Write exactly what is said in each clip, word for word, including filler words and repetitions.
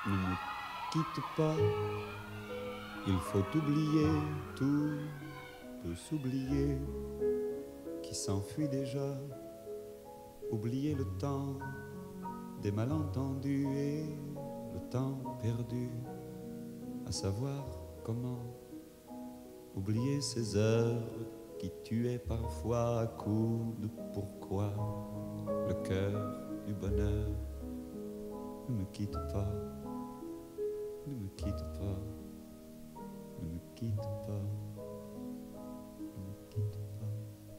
Ne me quitte pas, il faut oublier, tout peut s'oublier, qui s'enfuit déjà, oublier le temps des malentendus et le temps perdu, à savoir comment oublier ces heures qui tuaient parfois à coups de pourquoi le cœur du bonheur. Ne me quitte pas, ne me quitte pas, ne me quitte pas, ne me quitte pas.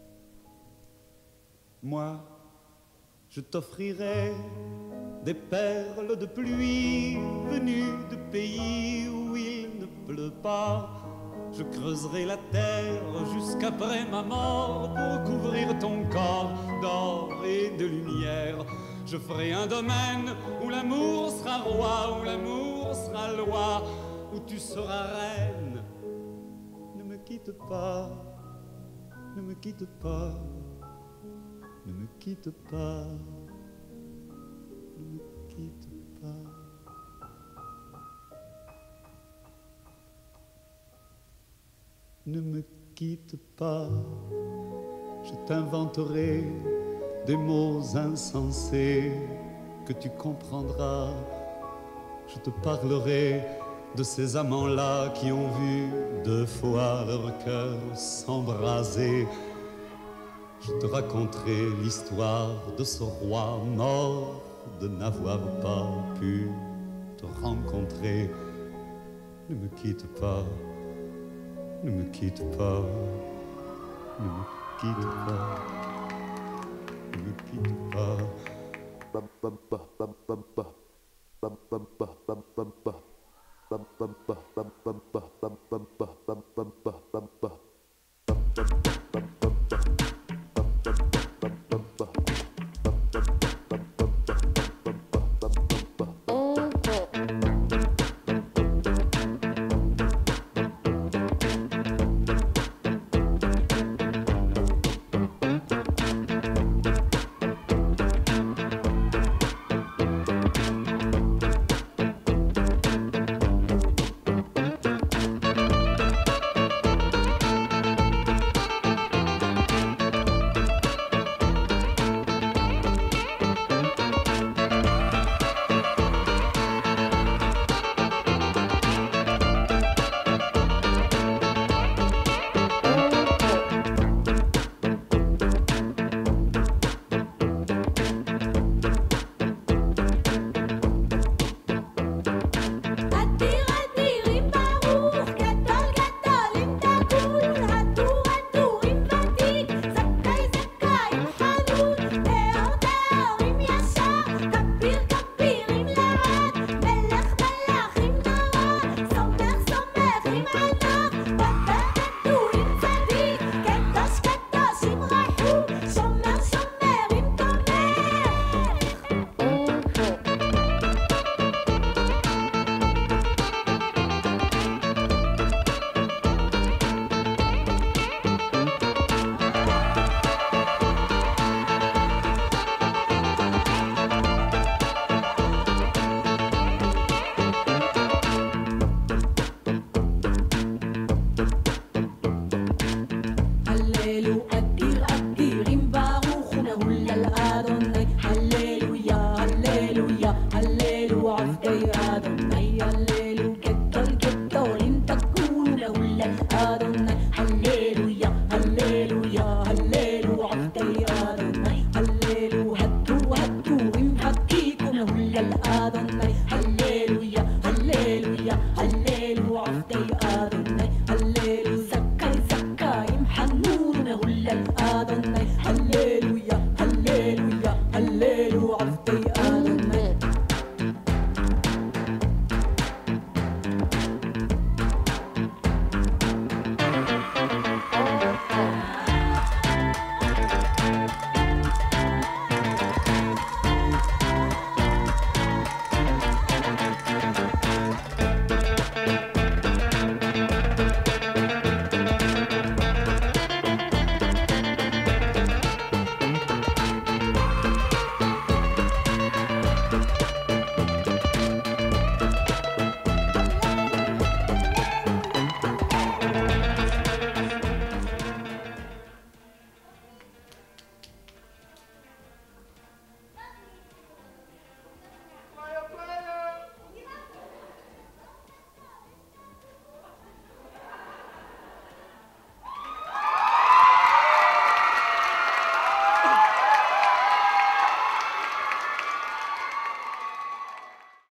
Moi, je t'offrirai des perles de pluie venues de pays où il ne pleut pas. Je creuserai la terre jusqu'après ma mort pour couvrir ton corps d'or et de lumière. Je ferai un domaine où l'amour sera roi, où l'amour sera loi, où tu seras reine. Ne me quitte pas, ne me quitte pas, ne me quitte pas, ne me quitte pas. Ne me quitte pas, je t'inventerai des mots insensés que tu comprendras. Je te parlerai de ces amants-là qui ont vu deux fois leur cœur s'embraser. Je te raconterai l'histoire de ce roi mort de n'avoir pas pu te rencontrer. Ne me quitte pas, ne me quitte pas, ne me quitte pas, ne me quitte pas. Hallelujah, hallelujah, hallelujah.